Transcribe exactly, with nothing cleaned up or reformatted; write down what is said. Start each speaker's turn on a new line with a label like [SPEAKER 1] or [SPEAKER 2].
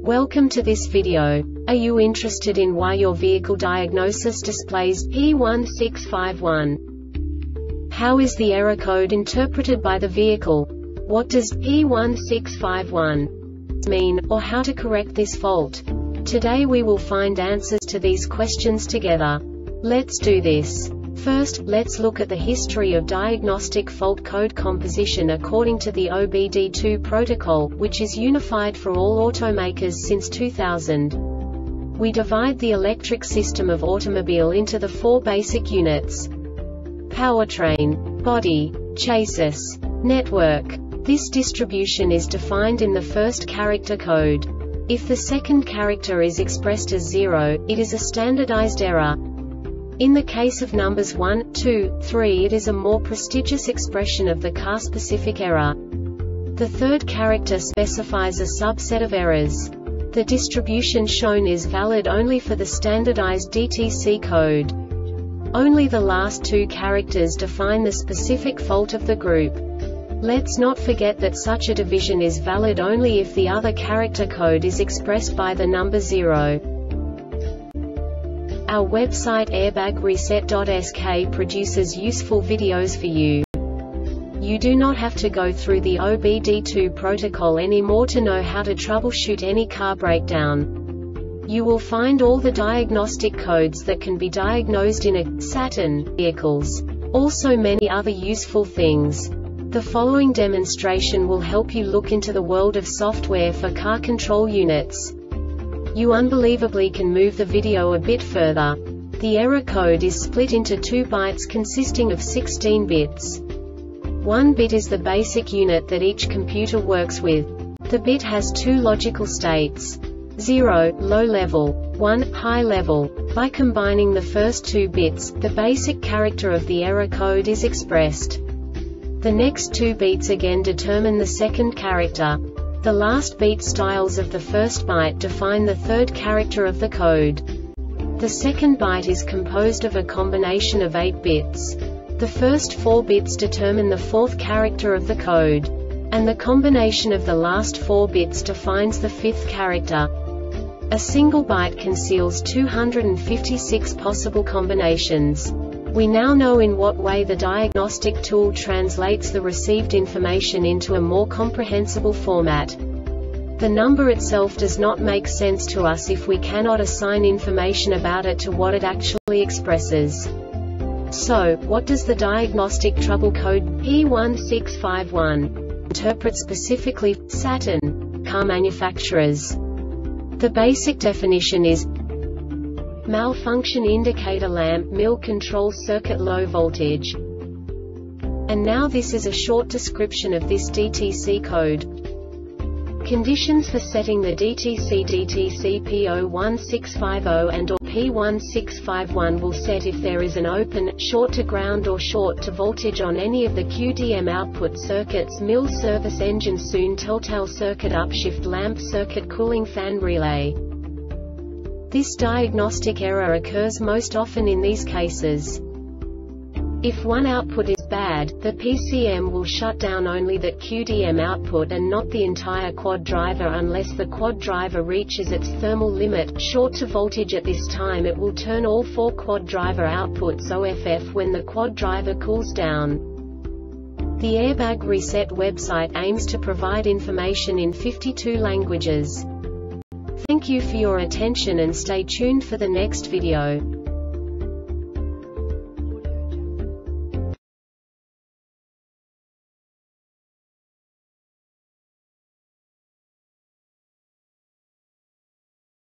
[SPEAKER 1] Welcome to this video. Are you interested in why your vehicle diagnosis displays P one six five one? How is the error code interpreted by the vehicle? What does P one six five one mean, or how to correct this fault? Today we will find answers to these questions together. Let's do this. First, let's look at the history of diagnostic fault code composition according to the O B D two protocol, which is unified for all automakers since two thousand. We divide the electric system of automobile into the four basic units: powertrain, body, chassis, network. This distribution is defined in the first character code. If the second character is expressed as zero, it is a standardized error. In the case of numbers one, two, three, it is a more prestigious expression of the car-specific error. The third character specifies a subset of errors. The distribution shown is valid only for the standardized D T C code. Only the last two characters define the specific fault of the group. Let's not forget that such a division is valid only if the other character code is expressed by the number zero. Our website airbag reset dot S K produces useful videos for you. You do not have to go through the O B D two protocol anymore to know how to troubleshoot any car breakdown. You will find all the diagnostic codes that can be diagnosed in a Saturn vehicles. Also many other useful things. The following demonstration will help you look into the world of software for car control units. You unbelievably can move the video a bit further. The error code is split into two bytes consisting of sixteen bits. One bit is the basic unit that each computer works with. The bit has two logical states: zero, low level, one, high level. By combining the first two bits, the basic character of the error code is expressed. The next two bits again determine the second character. The last beat styles of the first byte define the third character of the code. The second byte is composed of a combination of eight bits. The first four bits determine the fourth character of the code. And the combination of the last four bits defines the fifth character. A single byte conceals two hundred fifty-six possible combinations. We now know in what way the diagnostic tool translates the received information into a more comprehensible format. The number itself does not make sense to us if we cannot assign information about it to what it actually expresses. So, what does the diagnostic trouble code P one six five one interpret specifically for Saturn car manufacturers? The basic definition is malfunction indicator lamp mil control circuit low voltage. And now this is a short description of this D T C code. Conditions for setting the D T C D T C P zero one six five zero and or P one six five one will set if there is an open, short to ground or short to voltage on any of the Q D M output circuits: mil service engine soon telltale circuit upshift lamp circuit cooling fan relay. This diagnostic error occurs most often in these cases. If one output is bad, the P C M will shut down only that Q D M output and not the entire quad driver unless the quad driver reaches its thermal limit, short to voltage. At this time it will turn all four quad driver outputs O F F when the quad driver cools down. The Airbag Reset website aims to provide information in fifty-two languages. Thank you for your attention and stay tuned for the next video.